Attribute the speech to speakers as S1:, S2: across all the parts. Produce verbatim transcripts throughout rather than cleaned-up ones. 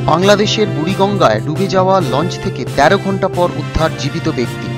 S1: বাংলাদেশের বুড়িগঙ্গায় ডুবে যাওয়া লঞ্চ থেকে তেরো ঘন্টা পর উদ্ধার জীবিত ব্যক্তি।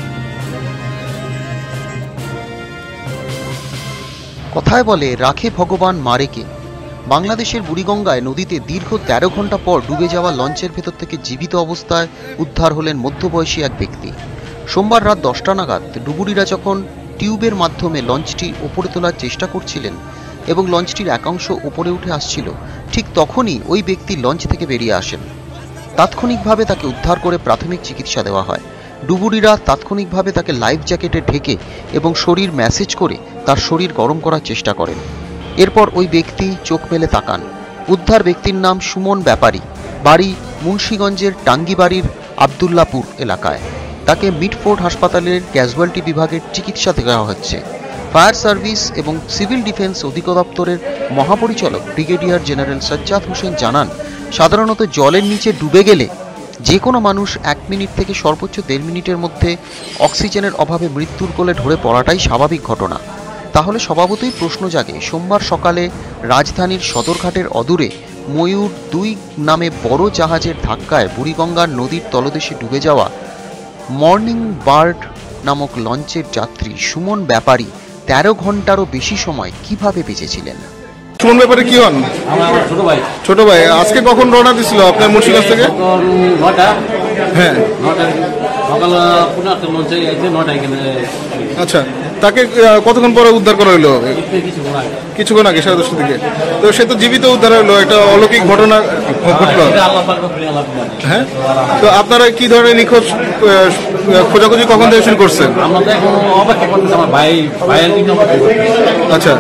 S1: কথায় বলে রাখে ভগবান মারেকে। বাংলাদেশের বুড়িগঙ্গায় নদীতে দীর্ঘ তেরো ঘন্টা পর ডুবে যাওয়া লঞ্চের ভেতর থেকে জীবিত অবস্থায় উদ্ধার হলেন মধ্যবয়সী এক ব্যক্তি। সোমবার রাত দশটা নাগাদ ডুবুরিরা যখন টিউবের মাধ্যমে লঞ্চটি ওপরে তোলার চেষ্টা করছিলেন এবং লঞ্চটির একাংশ উপরে উঠে আসছিল, ঠিক তখনই ওই ব্যক্তি লঞ্চ থেকে বেরিয়ে আসেন। তাৎক্ষণিকভাবে তাকে উদ্ধার করে প্রাথমিক চিকিৎসা দেওয়া হয়। ডুবুরিরা তাৎক্ষণিকভাবে তাকে লাইফ জ্যাকেটে ঢেকে এবং শরীর ম্যাসেজ করে তার শরীর গরম করার চেষ্টা করেন। এরপর ওই ব্যক্তি চোখ মেলে তাকান। উদ্ধার ব্যক্তির নাম সুমন ব্যাপারী, বাড়ি মুন্সিগঞ্জের টাঙ্গিবাড়ির আবদুল্লাপুর এলাকায়। তাকে মিডফোর্ড হাসপাতালের ক্যাজুয়ালিটি বিভাগের চিকিৎসা দেওয়া হচ্ছে। ফায়ার সার্ভিস এবং সিভিল ডিফেন্স অধিদপ্তরের মহাপরিচালক ব্রিগেডিয়ার জেনারেল সাজ্জাদ হোসেন জানান, সাধারণত জলের নিচে ডুবে গেলে যে কোনো মানুষ এক মিনিট থেকে সর্বোচ্চ দেড় মিনিটের মধ্যে অক্সিজেনের অভাবে মৃত্যুর কোলে ঢলে পড়াটাই স্বাভাবিক ঘটনা। তাহলে স্বভাবতই প্রশ্ন জাগে, সোমবার সকালে রাজধানীর সদরঘাটের অদূরে ময়ূর দুই নামে বড় জাহাজের ধাক্কায় বুড়িগঙ্গার নদীর তলদেশে ডুবে যাওয়া মর্নিং বার্ড নামক লঞ্চের যাত্রী সুমন ব্যাপারী তেরো ঘন্টারও বেশি সময় কিভাবে বেঁচেছিলেন।
S2: সুমন ব্যাপারী কি হন?
S3: আমার ছোট ভাই।
S2: ছোট ভাই, আজকে কখন রওনা দিছিল আপনার মুন্সিগঞ্জ থেকে?
S3: নটা।
S2: হ্যাঁ,
S3: নটা সকাল পনেরো আটটা লঞ্চে এসে নটা এখানে।
S2: আচ্ছা, তাকে কতক্ষণ পরে উদ্ধার করা হলো?
S3: কিছুক্ষণ আগে।
S2: কিছুক্ষণ আগে সাড়ে দশটার দিকে। তো সে তো জীবিত উদ্ধার হলো, একটা অলৌকিক ঘটনা ঘটলো। হ্যাঁ, তো আপনারা কি ধরনের নিখোঁজ খোঁজাখুঁজি কখন থেকে শুরু করছেন?
S3: আমরা তো এখন অপেক্ষা করতেছি আমার ভাই ভাইয়ের দিকে।
S2: আচ্ছা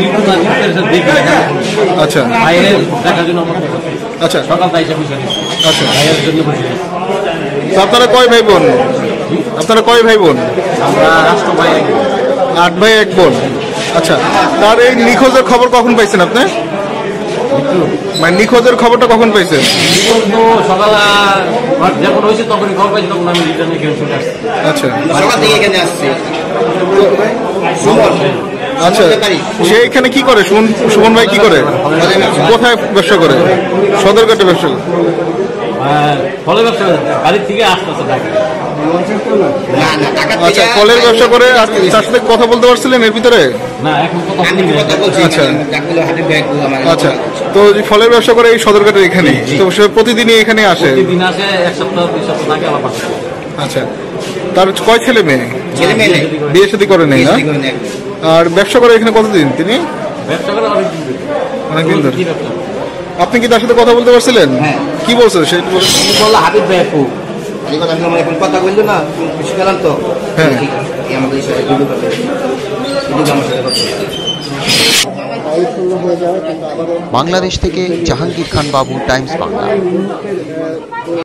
S2: আচ্ছা
S3: ভাইয়ের দেখার জন্য।
S2: আচ্ছা,
S3: সকাল তাইছে বিষয়।
S2: আচ্ছা,
S3: ভাইয়ের জন্য বসে।
S2: তো আপনারা কয় ভাই বোন? আপনারা কয় ভাই বোন?
S3: আমরা রাষ্ট্র ভাই
S2: আট ভাই এক বোন। আচ্ছা, তার এই নিখোঁজের খবর কখন পাইছেন আপনি? মানে নিখোঁজের খবরটা কখন পাইছেন?
S3: সকাল যখন হয়েছে তখনই খবর পাইছি, তখন আমি রিটার্ন এখানে চলে আসছি।
S2: আচ্ছা,
S3: সকাল থেকে এখানে আসছি।
S2: আচ্ছা, সে এখানে কি করে? সুমন ভাই কি করে? কোথায় ব্যবসা করে? সদরঘাটে ব্যবসা করে।
S3: ফলের ব্যবসা বাড়ির থেকে আসতেছে।
S2: আচ্ছা, ফলের ব্যবসা করে। আর তার সাথে কথা বলতে পারছিলেন এর ভিতরে?
S3: না, এখন
S2: আচ্ছা আচ্ছা, তো ফলের ব্যবসা করে এই সদরঘাটের এখানে, তো সে প্রতিদিনই এখানে আসে?
S3: প্রতিদিন আসে, এক সপ্তাহ দুই সপ্তাহ থাকে আবার পাশে।
S2: আচ্ছা, তার কয় ছেলে মেয়ে? বিয়ে শাদী করে নেই না? আর ব্যবসা করে এখানে কতদিন তিনি?
S3: ব্যবসা করে
S2: অনেকদিন ধরে। আপনি কি তার সাথে কথা বলতে পারছিলেন? কি বলছে সে?
S3: বললো হাবিব ভাই আপু
S4: কথা বললো না, খুশি গেলাম তো।
S2: হ্যাঁ,
S1: বাংলাদেশ থেকে জাহাঙ্গীর খান বাবু, টাইমস বাংলা।